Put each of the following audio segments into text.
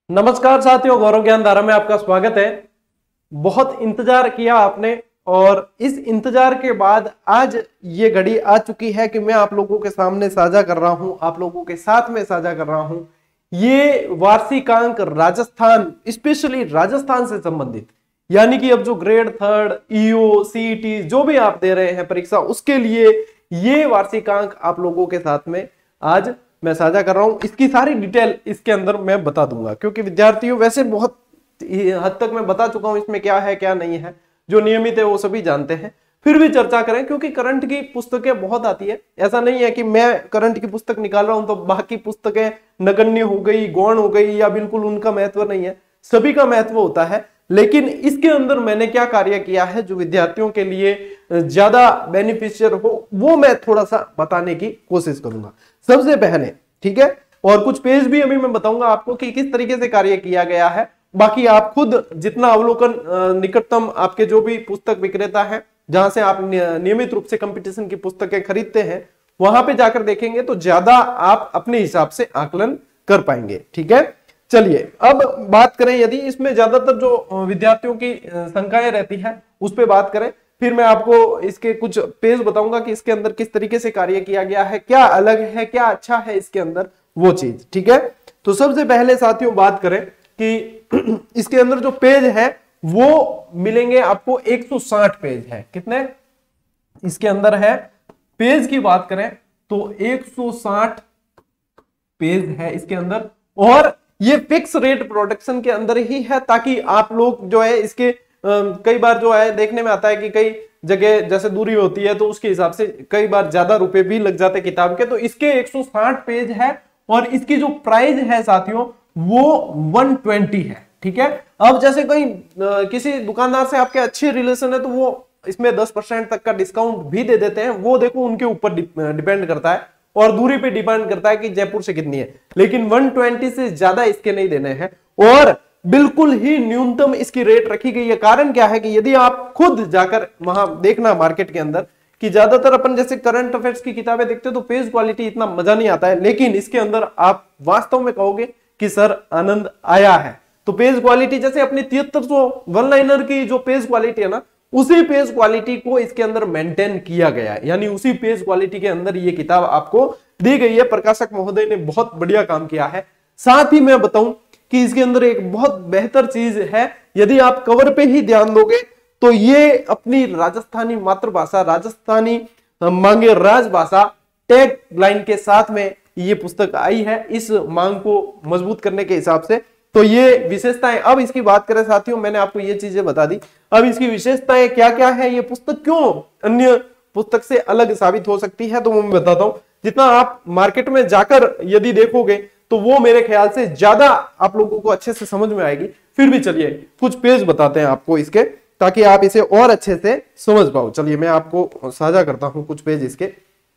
नमस्कार साथियों, गौरव ज्ञान धारा में आपका स्वागत है। बहुत इंतजार किया आपने और इस इंतजार के बाद आज ये घड़ी आ चुकी है कि मैं आप लोगों के सामने साझा कर रहा हूं, आप लोगों के साथ में साझा कर रहा हूं ये वार्षिकांक राजस्थान, स्पेशली राजस्थान से संबंधित, यानी कि अब जो ग्रेड थर्ड, ईओ, सीईटी जो भी आप दे रहे हैं परीक्षा, उसके लिए ये वार्षिकांक आप लोगों के साथ में आज मैं साझा कर रहा हूं। इसकी सारी डिटेल इसके अंदर मैं बता दूंगा, क्योंकि विद्यार्थियों वैसे बहुत हद तक मैं बता चुका हूं इसमें क्या है क्या नहीं है, जो नियमित है वो सभी जानते हैं। फिर भी चर्चा करें, क्योंकि करंट की पुस्तकें बहुत आती है। ऐसा नहीं है कि मैं करंट की पुस्तक निकाल रहा हूं तो बाकी पुस्तकें नगण्य हो गई, गौण हो गई, या बिल्कुल उनका महत्व नहीं है। सभी का महत्व होता है, लेकिन इसके अंदर मैंने क्या कार्य किया है जो विद्यार्थियों के लिए ज्यादा बेनिफिशियल हो, वो मैं थोड़ा सा बताने की कोशिश करूंगा सबसे पहले, ठीक है। और कुछ पेज भी अभी मैं बताऊंगा आपको कि किस तरीके से कार्य किया गया है। बाकी आप खुद जितना अवलोकन, निकटतम आपके जो भी पुस्तक विक्रेता है जहां से आप नियमित रूप से कंपटीशन की पुस्तकें खरीदते हैं, वहां पे जाकर देखेंगे तो ज्यादा आप अपने हिसाब से आकलन कर पाएंगे, ठीक है। चलिए अब बात करें, यदि इसमें ज्यादातर जो विद्यार्थियों की शंकाएं रहती है उस पर बात करें, फिर मैं आपको इसके कुछ पेज बताऊंगा कि इसके अंदर किस तरीके से कार्य किया गया है, क्या अलग है, क्या अच्छा है इसके अंदर, वो चीज, ठीक है। तो सबसे पहले साथियों बात करें कि इसके अंदर जो पेज है वो मिलेंगे आपको 160 पेज है। कितने इसके अंदर है पेज की बात करें तो 160 पेज है इसके अंदर, और ये फिक्स रेट प्रोडक्शन के अंदर ही है, ताकि आप लोग जो है इसके कई बार जो है देखने में आता है कि कई जगह जैसे दूरी होती है तो उसके हिसाब से कई बार ज्यादा रुपए भी लग जाते किताब के। तो इसके 160 पेज है और इसकी जो प्राइस है साथियों वो 120 है, ठीक है। अब जैसे कहीं किसी दुकानदार से आपके अच्छे रिलेशन है तो वो इसमें 10% तक का डिस्काउंट भी दे देते हैं, वो देखो उनके ऊपर डिपेंड करता है और दूरी पे डिपेंड करता है कि जयपुर से कितनी है, लेकिन 120 से ज्यादा इसके नहीं देने हैं और बिल्कुल ही न्यूनतम इसकी रेट रखी गई है। कारण क्या है कि यदि आप खुद जाकर वहां देखना मार्केट के अंदर कि ज्यादातर अपन जैसे करंट अफेयर्स की किताबें देखते हो तो पेज क्वालिटी इतना मजा नहीं आता है, लेकिन इसके अंदर आप वास्तव में कहोगे कि सर आनंद आया है। तो पेज क्वालिटी जैसे अपनी 7300 वन लाइनर की जो पेज क्वालिटी है ना, उसी पेज क्वालिटी को इसके अंदर मेंटेन किया गया है, यानी उसी पेज क्वालिटी के अंदर ये किताब आपको दी गई है। प्रकाशक महोदय ने बहुत बढ़िया काम किया है। साथ ही मैं बताऊं कि इसके अंदर एक बहुत बेहतर चीज है, यदि आप कवर पे ही ध्यान दोगे तो ये अपनी राजस्थानी मातृभाषा, राजस्थानी मांगे राजभाषा टैग लाइन के साथ में ये पुस्तक आई है, इस मांग को मजबूत करने के हिसाब से। तो ये विशेषताएं, अब इसकी बात करें साथियों, मैंने आपको ये चीजें बता दी, अब इसकी विशेषताएं क्या क्या है, ये पुस्तक क्यों अन्य पुस्तक से अलग साबित हो सकती है, तो मैं बताता हूं। जितना आप मार्केट में जाकर यदि देखोगे तो वो मेरे ख्याल से ज्यादा आप लोगों को अच्छे से समझ में आएगी। फिर भी चलिए कुछ पेज बताते हैं आपको इसके, ताकि आप इसे और अच्छे से समझ पाओ। चलिए मैं आपको साझा करता हूं कुछ पेज इसके।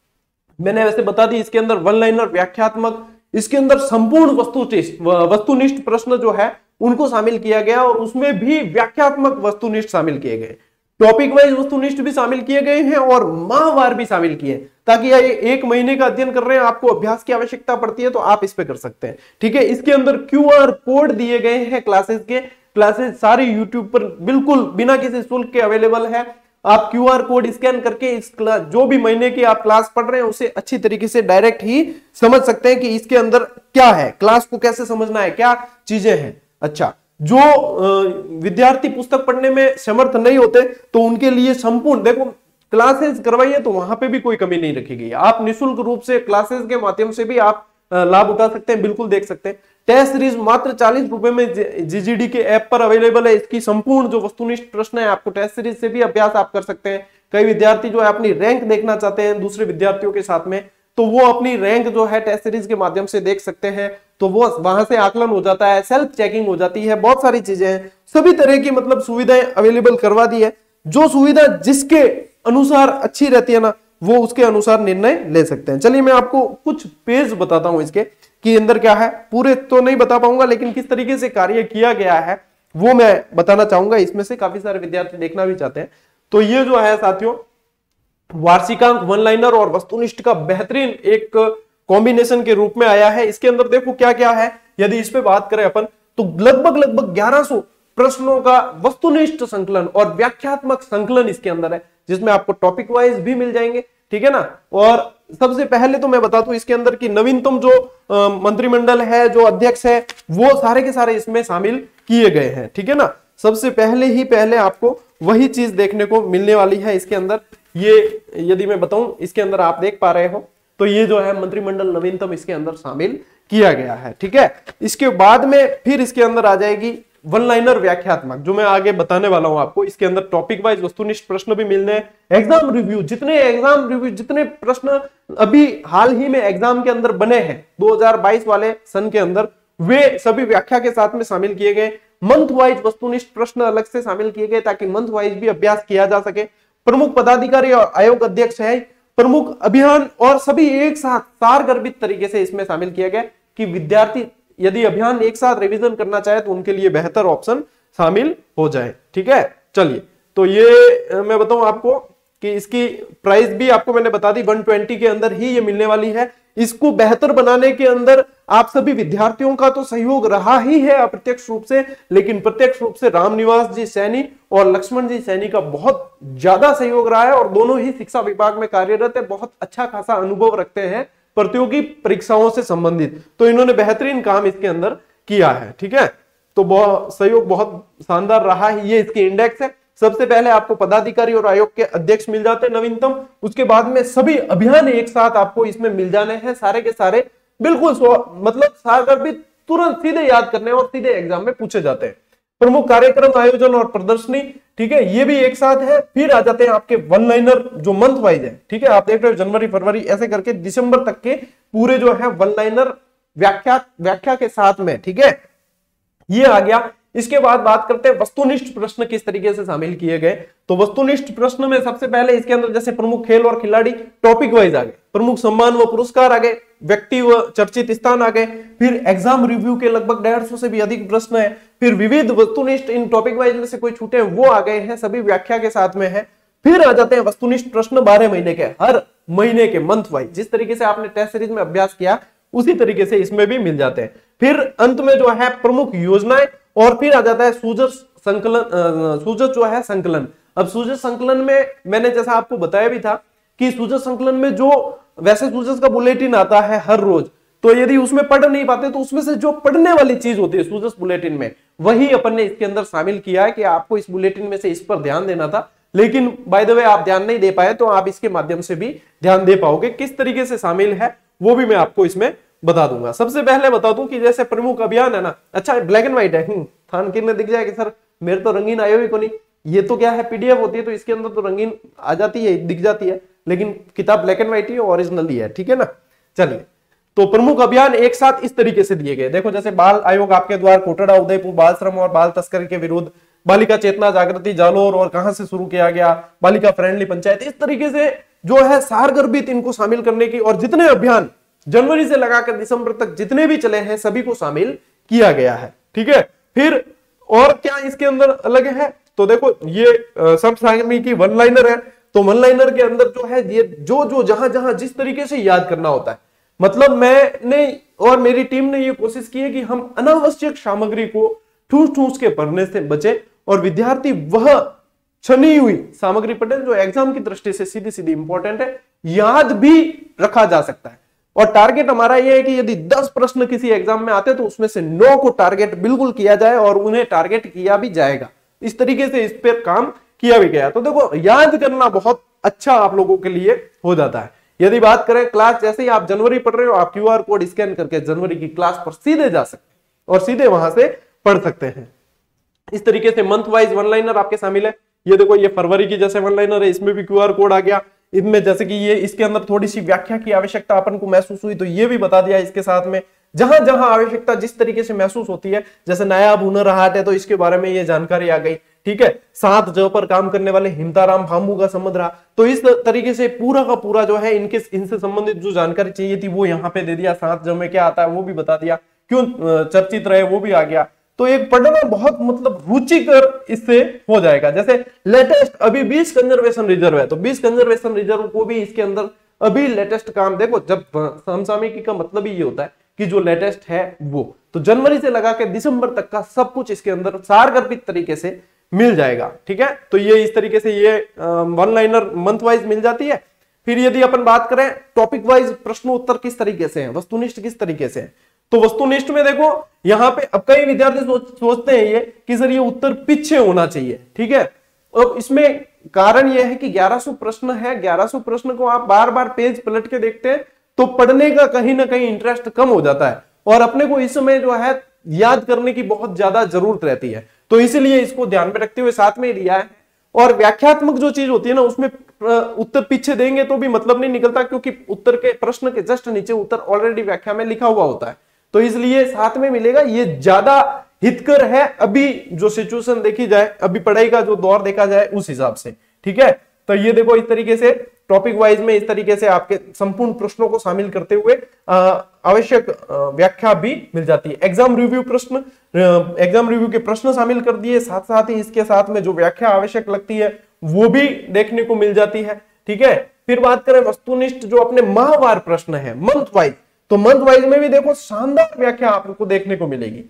मैंने वैसे बता दी, इसके अंदर वन लाइनर, व्याख्यात्मक, इसके अंदर संपूर्ण वस्तुनिष्ठ प्रश्न जो है उनको शामिल किया गया और उसमें भी व्याख्यात्मक वस्तुनिष्ठ शामिल किए गए, टॉपिक वाइज वस्तुनिष्ठ भी शामिल किए गए हैं और माहवार भी शामिल किए, ताकि एक महीने का अध्ययन कर रहे हैं, आपको अभ्यास की आवश्यकता पड़ती है तो आप इस पे कर सकते हैं, ठीक है। इसके अंदर क्यूआर कोड दिए गए हैं क्लासेस के, क्लासेस सारी यूट्यूब पर बिल्कुल बिना किसी शुल्क के अवेलेबल है। आप क्यूआर कोड स्कैन करके इस क्लास, जो भी महीने की आप क्लास पढ़ रहे हैं उसे अच्छी तरीके से डायरेक्ट ही समझ सकते हैं कि इसके अंदर क्या है, क्लास को कैसे समझना है, क्या चीजें हैं। अच्छा, जो विद्यार्थी पुस्तक पढ़ने में समर्थ नहीं होते तो उनके लिए संपूर्ण, देखो क्लासेस करवाइए तो वहां पे भी कोई कमी नहीं रखी गई है, आप निःशुल्क रूप से क्लासेस के माध्यम से भी आप लाभ उठा सकते हैं, बिल्कुल देख सकते हैं। टेस्ट सीरीज मात्र 40 रुपए में जीजीडी के ऐप पर अवेलेबल है। इसकी संपूर्ण जो वस्तुनिष्ठ प्रश्न है आपको टेस्ट सीरीज से भी अभ्यास आप कर सकते हैं। कई विद्यार्थी जो है अपनी रैंक देखना चाहते हैं दूसरे विद्यार्थियों के साथ में, तो वो अपनी रैंक जो है टेस्ट सीरीज के माध्यम से देख सकते हैं, तो वो वहां से आकलन हो जाता है, सेल्फ चेकिंग हो जाती है, बहुत सारी चीजें हैं, सभी तरह की मतलब सुविधाएं अवेलेबल करवा दी है। जो सुविधा जिसके अनुसार अच्छी रहती है ना, वो उसके अनुसार निर्णय ले सकते हैं। चलिए मैं आपको कुछ पेज बताता हूं इसके कि अंदर क्या है, पूरे तो नहीं बता पाऊंगा लेकिन किस तरीके से कार्य किया गया है वो मैं बताना चाहूंगा। इसमें से काफी सारे विद्यार्थी देखना भी चाहते हैं। तो ये जो है साथियों वार्षिकांक वन लाइनर और वस्तुनिष्ठ का बेहतरीन एक कॉम्बिनेशन के रूप में आया है। इसके अंदर देखो क्या क्या है, यदि इस पे बात करें अपन तो लगभग 1100 प्रश्नों का वस्तुनिष्ठ संकलन और व्याख्यात्मक संकलन इसके अंदर है, जिसमें आपको टॉपिक वाइज भी मिल जाएंगे, ठीक है ना। और सबसे पहले तो मैं बता दूं इसके अंदर की नवीनतम जो मंत्रिमंडल है, जो अध्यक्ष है, वो सारे के सारे इसमें शामिल किए गए हैं, ठीक है ना। सबसे पहले आपको वही चीज देखने को मिलने वाली है इसके अंदर। ये यदि मैं बताऊं इसके अंदर आप देख पा रहे हो तो ये जो है मंत्रिमंडल नवीनतम इसके अंदर शामिल किया गया है, ठीक है। इसके बाद में फिर इसके अंदर आ जाएगी वन लाइनर व्याख्यात्मक, जो मैं आगे बताने वाला हूं आपको। इसके अंदर टॉपिक वाइज वस्तुनिष्ठ प्रश्न भी मिलने हैं। एग्जाम रिव्यू, जितने प्रश्न अभी हाल ही में एग्जाम के अंदर बने हैं 2022 वाले सन के अंदर, वे सभी व्याख्या के साथ में शामिल किए गए। मंथ वाइज वस्तुनिष्ठ प्रश्न अलग से शामिल किए गए ताकि मंथ वाइज भी अभ्यास किया जा सके। प्रमुख पदाधिकारी और आयोग अध्यक्ष है, प्रमुख अभियान, और सभी एक साथ सारगर्भित तरीके से इसमें शामिल किया गया कि विद्यार्थी यदि अभियान एक साथ रिवीजन करना चाहे तो उनके लिए बेहतर ऑप्शन शामिल हो जाए, ठीक है। चलिए, तो ये मैं बताऊं आपको कि इसकी प्राइस भी आपको मैंने बता दी, 120 के अंदर ही ये मिलने वाली है। इसको बेहतर बनाने के अंदर आप सभी विद्यार्थियों का तो सहयोग रहा ही है अप्रत्यक्ष रूप से, लेकिन प्रत्यक्ष रूप से रामनिवास जी सैनी और लक्ष्मण जी सैनी का बहुत ज्यादा सहयोग रहा है, और दोनों ही शिक्षा विभाग में कार्यरत है, बहुत अच्छा खासा अनुभव रखते हैं प्रतियोगी परीक्षाओं से संबंधित, तो इन्होंने बेहतरीन काम इसके अंदर किया है, ठीक है। तो सहयोग बहुत शानदार रहा है। ये इसके इंडेक्स है। सबसे पहले आपको पदाधिकारी और आयोग के अध्यक्ष मिल जाते हैं नवीनतम, उसके बाद में सभी अभियान एक साथ आपको इसमें मिल जाने हैं, सारे के सारे बिल्कुल मतलब सारगर्भित, तुरंत सीधे याद करने और सीधे एग्जाम में पूछे जाते हैं। प्रमुख कार्यक्रम, आयोजन और प्रदर्शनी, ठीक है, ये भी एक साथ है। फिर आ जाते हैं आपके वन लाइनर जो मंथ वाइज है, ठीक है। आप देख रहे हो जनवरी, फरवरी ऐसे करके दिसंबर तक के पूरे जो है वन लाइनर व्याख्या के साथ में, ठीक है, ये आ गया। इसके बाद बात करते हैं वस्तुनिष्ठ प्रश्न किस तरीके से शामिल किए गए। तो वस्तुनिष्ठ प्रश्न में सबसे पहले इसके अंदर जैसे प्रमुख खेल और खिलाड़ी टॉपिक वाइज आ गए, प्रमुख सम्मान व पुरस्कार आ गए, व्यक्ति व चर्चित स्थान आ गए, फिर एग्जाम रिव्यू के लगभग 150 से भी अधिक प्रश्न है, फिर विविध वस्तुनिष्ठ इन टॉपिक वाइज में से कोई छूटे वो आ गए हैं, सभी व्याख्या के साथ में है। फिर आ जाते हैं वस्तुनिष्ठ प्रश्न 12 महीने के, हर महीने के मंथ वाइज, जिस तरीके से आपने टेस्ट सीरीज में अभ्यास किया उसी तरीके से इसमें भी मिल जाते हैं। फिर अंत में जो है प्रमुख योजनाएं, और फिर आ जाता है सूजत संकलन, सूजत जो है संकलन। अब सूजत संकलन में मैंने जैसा आपको बताया भी था कि सूजत संकलन में जो वैसे सूजत का बुलेटिन आता है हर रोज, तो यदि उसमें पढ़ नहीं पाते तो उसमें से जो पढ़ने वाली चीज होती है सूजत बुलेटिन में, वही अपन ने इसके अंदर शामिल किया है कि आपको इस बुलेटिन में से इस पर ध्यान देना था, लेकिन बाय द वे आप ध्यान नहीं दे पाए तो आप इसके माध्यम से भी ध्यान दे पाओगे। किस तरीके से शामिल है वो भी मैं आपको इसमें बता दूंगा। सबसे पहले बता दूं कि जैसे प्रमुख अभियान है ना, अच्छा ब्लैक एंड व्हाइट है, थान किन में दिख जाएगा सर, मेरे तो रंगीन आयो ही को नहीं, ये तो क्या है पीडीएफ होती है तो इसके अंदर तो रंगीन आ जाती है, दिख जाती है, लेकिन किताब ब्लैक एंड व्हाइट ही ओरिजिनल ही है, ठीक है ना। चलिए, तो प्रमुख अभियान एक साथ इस तरीके से दिए गए, देखो जैसे बाल आयोग आपके द्वार कोटड़ा उदयपुर बाल श्रम और बाल तस्करी के विरुद्ध, बालिका चेतना जागृति जालोर और कहां से शुरू किया गया, बालिका फ्रेंडली पंचायत, इस तरीके से जो है सारगर्भित इनको शामिल करने की, और जितने अभियान जनवरी से लगाकर दिसंबर तक जितने भी चले हैं सभी को शामिल किया गया है, ठीक है। फिर और क्या इसके अंदर अलग है, तो देखो ये समसामयिकी की वन लाइनर है, तो वन लाइनर के अंदर जो है ये जो जहां जहां जिस तरीके से याद करना होता है, मतलब मैंने और मेरी टीम ने ये कोशिश की है कि हम अनावश्यक सामग्री को ठूस के पढ़ने से बचे और विद्यार्थी वह छनी हुई सामग्री पढ़े जो एग्जाम की दृष्टि से सीधी सीधी इंपॉर्टेंट है, याद भी रखा जा सकता है। और टारगेट हमारा यह है कि यदि 10 प्रश्न किसी एग्जाम में आते तो उसमें से 9 को टारगेट बिल्कुल किया जाए और उन्हें टारगेट किया भी जाएगा। इस तरीके से इस पर काम किया भी गया। तो देखो याद करना बहुत अच्छा आप लोगों के लिए हो जाता है। यदि बात करें क्लास, जैसे ही आप जनवरी पढ़ रहे हो आप क्यूआर कोड स्कैन करके जनवरी की क्लास पर सीधे जा सकते हैं और सीधे वहां से पढ़ सकते हैं। इस तरीके से मंथ वाइज वन लाइनर आपके शामिल है। ये देखो ये फरवरी की जैसे वन लाइनर है, इसमें भी क्यूआर कोड आ गया। इनमें जैसे कि ये इसके अंदर थोड़ी सी व्याख्या की आवश्यकता अपन को महसूस हुई तो ये भी बता दिया इसके साथ में। जहां जहां आवश्यकता जिस तरीके से महसूस होती है, जैसे नायाब हुनर हाट है तो इसके बारे में ये जानकारी आ गई, ठीक है। 7 ज पर काम करने वाले हिमताराम भामू का संबंध रहा, तो इस तरीके से पूरा का पूरा जो है इनसे संबंधित जो जानकारी चाहिए थी वो यहाँ पे दे दिया। 7 ज में क्या आता है वो भी बता दिया, क्यों चर्चित रहे वो भी आ गया। तो एक पढ़ना बहुत मतलब रुचिकर इससे हो जाएगा। जैसे लेटेस्ट अभी 20 कंजर्वेशन रिजर्व है तो 20 कंजर्वेशन रिजर्व को भी इसके अंदर अभी लेटेस्ट काम, देखो जब समसामयिकी का मतलब ही ये होता है कि जो लेटेस्ट है वो, तो जनवरी से लगा के दिसंबर तक का सब कुछ इसके अंदर सारगर्भित तरीके से मिल जाएगा। ठीक है, तो ये इस तरीके से ये वन लाइनर मंथ वाइज मिल जाती है। फिर यदि अपन बात करें टॉपिक वाइज प्रश्न उत्तर किस तरीके से है, वस्तुनिष्ठ किस तरीके से है, तो वस्तुनिष्ठ में देखो यहाँ पे अब कई विद्यार्थी सोचते हैं ये कि सर ये उत्तर पीछे होना चाहिए। ठीक है, अब इसमें कारण यह है कि 1100 प्रश्न है, 1100 प्रश्न को आप बार बार पेज पलट के देखते हैं तो पढ़ने का कहीं ना कहीं इंटरेस्ट कम हो जाता है और अपने को इस समय जो है याद करने की बहुत ज्यादा जरूरत रहती है। तो इसीलिए इसको ध्यान में रखते हुए साथ में लिया है। और व्याख्यात्मक जो चीज होती है ना उसमें उत्तर पीछे देंगे तो भी मतलब नहीं निकलता, क्योंकि उत्तर के प्रश्न के जस्ट नीचे उत्तर ऑलरेडी व्याख्या में लिखा हुआ होता है, तो इसलिए साथ में मिलेगा। ये ज्यादा हितकर है अभी जो सिचुएशन देखी जाए, अभी पढ़ाई का जो दौर देखा जाए उस हिसाब से। ठीक है, तो ये देखो इस तरीके से टॉपिक वाइज में इस तरीके से आपके संपूर्ण प्रश्नों को शामिल करते हुए आवश्यक व्याख्या भी मिल जाती है। एग्जाम रिव्यू प्रश्न, एग्जाम रिव्यू के प्रश्न शामिल कर दिए, साथ साथ ही इसके साथ में जो व्याख्या आवश्यक लगती है वो भी देखने को मिल जाती है। ठीक है, फिर बात करें वस्तुनिष्ठ जो अपने माहवार प्रश्न है मंथ वाइज, तो मंथ वाइज में भी देखो शानदार व्याख्या आपको देखने को मिलेगी।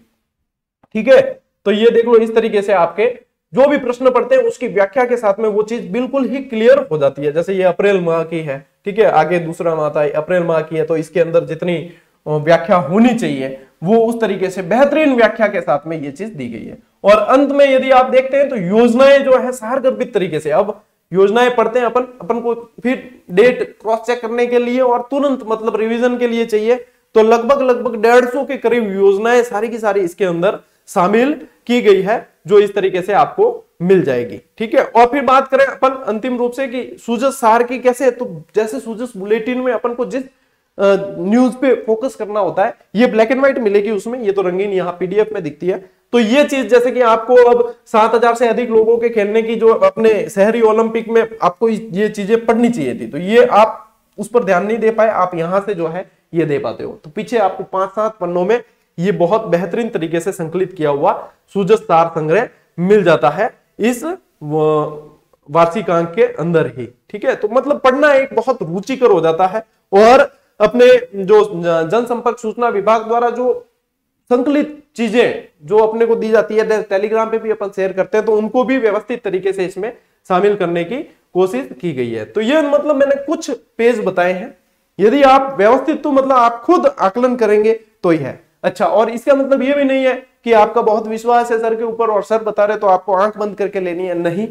ठीक है, तो ये देख लो इस तरीके से आपके जो भी प्रश्न पढ़ते हैं उसकी व्याख्या के साथ में वो चीज बिल्कुल ही क्लियर हो जाती है। जैसे ये अप्रैल माह की है, ठीक है, आगे दूसरा माह था, अप्रैल माह की है, तो इसके अंदर जितनी व्याख्या होनी चाहिए वो उस तरीके से बेहतरीन व्याख्या के साथ में ये चीज दी गई है। और अंत में यदि आप देखते हैं तो योजनाएं जो है सारगर्भित तरीके से, अब योजनाएं पढ़ते हैं अपन को फिर डेट क्रॉस चेक करने के लिए और तुरंत मतलब रिवीजन के लिए चाहिए, तो लगभग 150 के करीब योजनाएं सारी की सारी इसके अंदर शामिल की गई है जो इस तरीके से आपको मिल जाएगी। ठीक है, और फिर बात करें अपन अंतिम रूप से कि सूजस सार की कैसे, तो जैसे सूजस बुलेटिन में अपन को जिस न्यूज पे फोकस करना होता है ये ब्लैक एंड व्हाइट मिलेगी उसमें, ये तो रंगीन यहाँ पीडीएफ में दिखती है। तो ये चीज जैसे कि आपको अब 7000 से अधिक लोगों के खेलने की जो अपने शहरी ओलंपिक में आपको ये चीजें पढ़नी चाहिए थी, तो ये आप उस पर ध्यान नहीं दे पाए, आप यहां से जो है ये दे पाते हो। तो पीछे आपको 5-7 पन्नों में ये बहुत बेहतरीन तरीके से संकलित किया हुआ सूजस सार संग्रह मिल जाता है इस वार्षिकांक के अंदर ही। ठीक है, तो मतलब पढ़ना एक बहुत रुचिकर हो जाता है। और अपने जो जनसंपर्क सूचना विभाग द्वारा जो संकलित चीजें जो अपने को दी जाती है टेलीग्राम पे भी अपन शेयर करते हैं, तो उनको भी व्यवस्थित तरीके से इसमें शामिल करने की कोशिश की गई है। तो ये मतलब मैंने कुछ पेज बताए हैं, यदि आप व्यवस्थित तो मतलब आप खुद आकलन करेंगे तो ही है। अच्छा, और इसका मतलब ये भी नहीं है कि आपका बहुत विश्वास है सर के ऊपर और सर बता रहे तो आपको आंख बंद करके लेनी है, नहीं।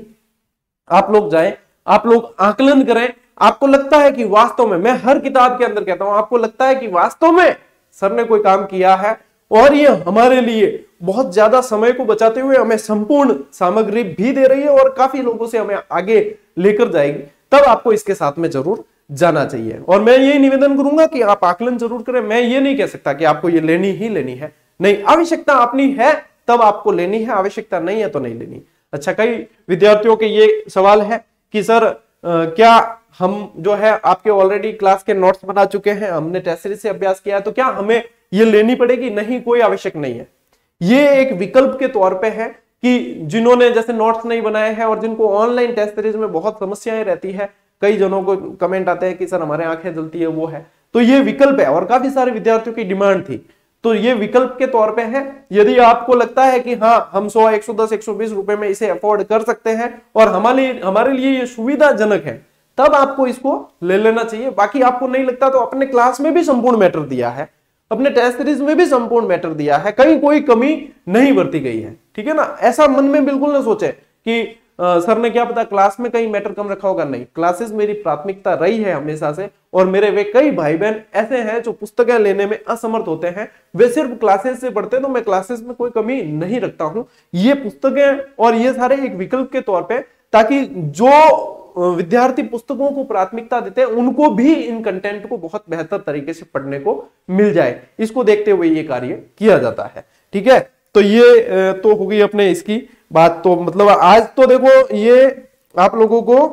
आप लोग जाएं, आप लोग आकलन करें, आपको लगता है कि वास्तव में, मैं हर किताब के अंदर कहता हूं, आपको लगता है कि वास्तव में सर ने कोई काम किया है और ये हमारे लिए बहुत ज्यादा समय को बचाते हुए हमें संपूर्ण सामग्री भी दे रही है और काफी लोगों से हमें आगे लेकर जाएगी, तब आपको इसके साथ में जरूर जाना चाहिए। और मैं यही निवेदन करूंगा कि आप आकलन जरूर करें। मैं ये नहीं कह सकता कि आपको ये लेनी ही लेनी है, नहीं, आवश्यकता अपनी है तब आपको लेनी है, आवश्यकता नहीं है तो नहीं लेनी। अच्छा, कई विद्यार्थियों के ये सवाल है कि सर क्या हम जो है आपके ऑलरेडी क्लास के नोट्स बना चुके हैं, हमने टेस्ट सीरीज से अभ्यास किया है, तो क्या हमें ये लेनी पड़ेगी? नहीं, कोई आवश्यक नहीं है। ये एक विकल्प के तौर पे है कि जिन्होंने जैसे नोट्स नहीं बनाए हैं और जिनको ऑनलाइन टेस्ट सीरीज में बहुत समस्याएं रहती है, कई जनों को कमेंट आते हैं कि सर हमारे आंखें जलती है, वो है, तो ये विकल्प है और काफी सारे विद्यार्थियों की डिमांड थी, तो ये विकल्प के तौर पे है। यदि आपको लगता है कि हाँ हम 100, 110, 120 रुपए में इसे अफोर्ड कर सकते हैं और हमारे लिए ये सुविधाजनक है, तब आपको इसको ले लेना चाहिए। बाकी आपको नहीं लगता तो अपने क्लास में भी संपूर्ण मैटर दिया है, अपने टेस्ट सीरीज में भी संपूर्ण मैटर दिया है, कहीं कोई कमी नहीं बरती गई है। ठीक है ना, ऐसा मन में बिल्कुल ना सोचे कि सर ने क्या पता क्लास में कहीं मैटर कम रखा होगा, नहीं, क्लासेस मेरी प्राथमिकता रही है हमेशा से। और मेरे वे कई भाई बहन ऐसे हैं जो पुस्तकें लेने में असमर्थ होते हैं, वे सिर्फ क्लासेस से पढ़ते हैं, तो मैं क्लासेस में कोई कमी नहीं रखता हूं। ये पुस्तकें और ये सारे एक विकल्प के तौर पे, ताकि जो विद्यार्थी पुस्तकों को प्राथमिकता देते हैं उनको भी इन कंटेंट को बहुत बेहतर तरीके से पढ़ने को मिल जाए, इसको देखते हुए ये कार्य किया जाता है। ठीक है, तो ये तो होगी अपने इसकी बात। तो मतलब आज तो देखो ये आप लोगों को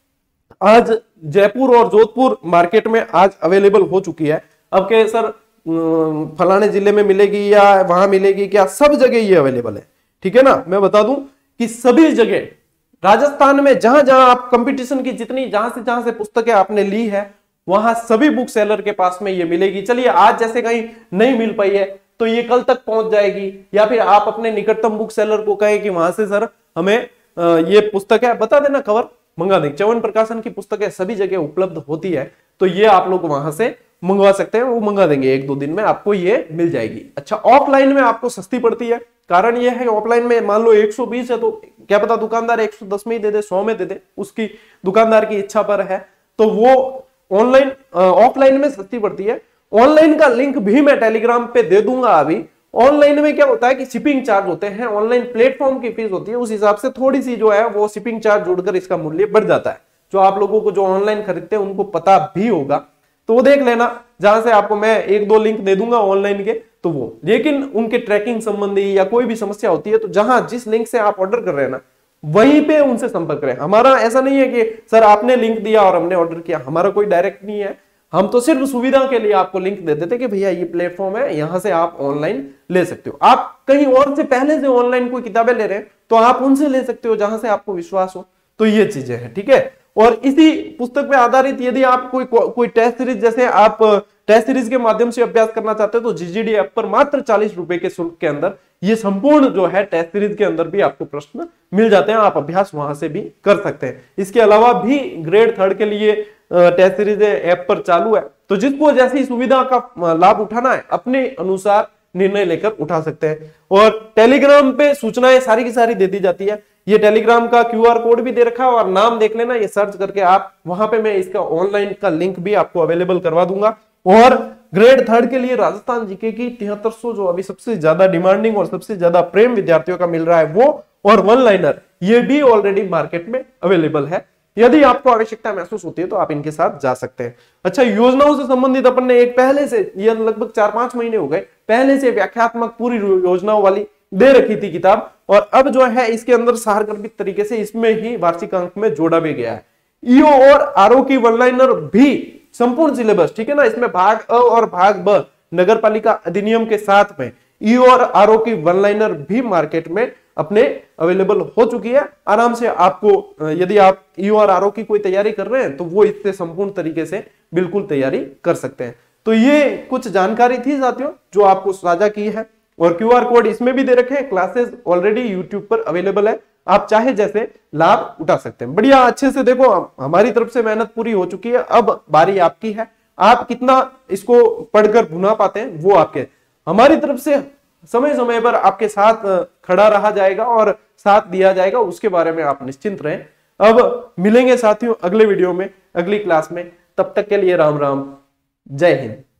आज जयपुर और जोधपुर मार्केट में आज अवेलेबल हो चुकी है। अब के सर फलाने जिले में मिलेगी या वहां मिलेगी क्या, सब जगह ये अवेलेबल है। ठीक है ना, मैं बता दूं कि सभी जगह राजस्थान में जहां जहां आप कंपटीशन की जितनी जहां से पुस्तकें आपने ली है वहां सभी बुक सेलर के पास में ये मिलेगी। चलिए आज जैसे कहीं नहीं मिल पाई है तो ये कल तक पहुंच जाएगी, या फिर आप अपने निकटतम बुक सेलर को कहें कि वहां से सर हमें ये पुस्तक है बता देना, कवर मंगा देंगे। च्यवन प्रकाशन की पुस्तकें सभी जगह उपलब्ध होती है, तो ये आप लोग वहां से मंगवा सकते हैं, वो मंगा देंगे 1-2 दिन में आपको ये मिल जाएगी। अच्छा, ऑफलाइन में आपको सस्ती पड़ती है, कारण ये है ऑफलाइन में मान लो 120 है तो क्या पता दुकानदार 110 में ही दे दे, 100 में दे दे, उसकी दुकानदार की इच्छा पर है, तो वो ऑनलाइन ऑफलाइन में सस्ती पड़ती है। ऑनलाइन का लिंक भी मैं टेलीग्राम पे दे दूंगा। अभी ऑनलाइन में क्या होता है कि शिपिंग चार्ज होते हैं, ऑनलाइन प्लेटफॉर्म की फीस होती है, उस हिसाब से थोड़ी सी जो है वो शिपिंग चार्ज जोड़कर इसका मूल्य बढ़ जाता है। जो आप लोगों को जो ऑनलाइन खरीदते हैं उनको पता भी होगा, तो वो देख लेना, जहां से आपको मैं 1-2 लिंक दे दूंगा ऑनलाइन के, तो वो लेकिन उनके ट्रैकिंग संबंधी या कोई भी समस्या होती है तो जहां जिस लिंक से आप ऑर्डर कर रहे हैं ना, वहीं पे उनसे संपर्क करें। हमारा ऐसा नहीं है कि सर आपने लिंक दिया और हमने ऑर्डर किया, हमारा कोई डायरेक्ट नहीं है, हम तो सिर्फ सुविधा के लिए आपको लिंक दे देते कि भैया ये प्लेटफॉर्म है, यहां से आप ऑनलाइन ले सकते हो। आप कहीं और से पहले से ऑनलाइन कोई किताबें ले रहे हैं तो आप उनसे ले सकते हो जहां से आपको विश्वास हो। तो ये चीजें हैं, ठीक है। और इसी पुस्तक पे आधारित यदि आप कोई टेस्ट सीरीज, जैसे आप टेस्ट सीरीज के माध्यम से अभ्यास करना चाहते हो तो जीजीडी ऐप पर मात्र 40 रुपए के शुल्क के अंदर ये संपूर्ण जो है टेस्ट सीरीज के अंदर भी आपको प्रश्न मिल जाते हैं, आप अभ्यास वहां से भी कर सकते हैं। इसके अलावा भी ग्रेड 3 के लिए टेस्ट सीरीज ऐप पर चालू है, तो जिसको जैसी सुविधा का लाभ उठाना है अपने अनुसार निर्णय लेकर उठा सकते हैं। और टेलीग्राम पे सूचनाएं सारी की सारी दे दी जाती है। ये टेलीग्राम का QR कोड भी दे रखा है और नाम देख लेना, ये सर्च करके आप वहां पे मैं इसका ऑनलाइन का लिंक भी आपको अवेलेबल करवा दूंगा। और ग्रेड 3 के लिए राजस्थान जीके की 7300 जो अभी सबसे ज्यादा डिमांडिंग और सबसे ज्यादा प्रेम विद्यार्थियों का मिल रहा है वो, और वन लाइनर ये भी ऑलरेडी मार्केट में अवेलेबल है। यदि आपको आवश्यकता महसूस होती है तो आप इनके साथ जा सकते हैं। अच्छा, योजनाओं से संबंधित अपन ने एक पहले से, ये लगभग 4-5 महीने हो गए, पहले से व्याख्यात्मक पूरी योजनाओं वाली दे रखी थी किताब, और अब जो है इसके अंदर सारगर्भित तरीके से इसमें ही वार्षिक अंक में जोड़ा भी गया है। ईओ और आरओ की वन लाइनर भी संपूर्ण सिलेबस, ठीक है ना, इसमें भाग अ और भाग ब नगर पालिका अधिनियम के साथ में ईओ और आरओ की वन लाइनर भी मार्केट में अपने अवेलेबल हो चुकी है। आराम से आपको, यदि आप ईओ और आरओ की कोई तैयारी कर रहे हैं तो वो इससे संपूर्ण तरीके से बिल्कुल तैयारी कर सकते हैं। तो ये कुछ जानकारी थी साथियों जो आपको साझा की है, और QR कोड इसमें भी दे रखे हैं। क्लासेस ऑलरेडी YouTube पर अवेलेबल है, आप चाहे जैसे लाभ उठा सकते हैं। बढ़िया, अच्छे से देखो, हमारी तरफ से मेहनत पूरी हो चुकी है, अब बारी आपकी है। आप कितना इसको पढ़कर भुना पाते हैं वो आपके, हमारी तरफ से समय समय पर आपके साथ खड़ा रहा जाएगा और साथ दिया जाएगा, उसके बारे में आप निश्चिंत रहें। अब मिलेंगे साथियों अगले वीडियो में, अगली क्लास में, तब तक के लिए राम राम, जय हिंद।